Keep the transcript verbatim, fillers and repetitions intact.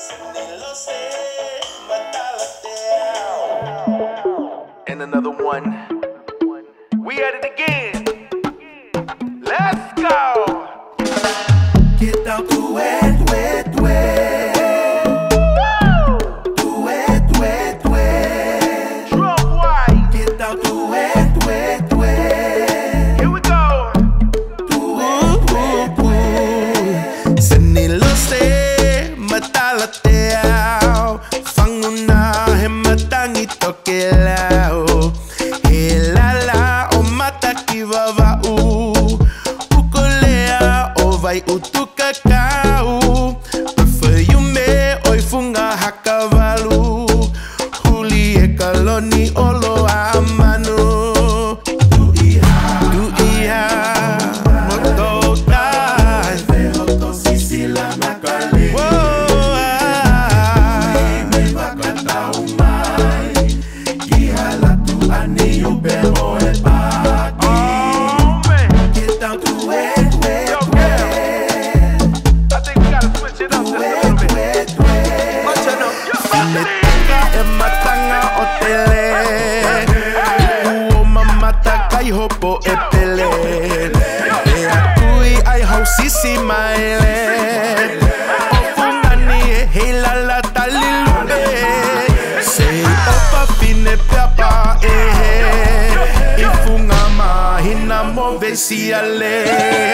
And another one. We at it again. Let's go. Get down to it, wet, wet. To wet, wet, wet. Drum white. Get down to wet, wet, wet. Here we go. To wet, wet, wet. Sanilo se matalateao. Fanguna he matangi tokelao. Helala o matakivava u. Ukolea o vai utukakau. Perfume oi funga hakavalu. Huli e kaloni olo amanu. Du iha, du iha. Mototai. Veo to sisila nakali. Me vakata umai. Kihala tu ani ubero e baki. Oh, man. Get down to it, wet, Yo, wet. I think we gotta switch it up just a little bit. Wet, wet. Much enough. Yo, Sinetaka e matanga o tele. Uo mamata kai hopo e pele. E akui ai hau sisi maele. O fungani e heila la talilube. Sei opa fine piapa e. I funga mahina mo vesiale.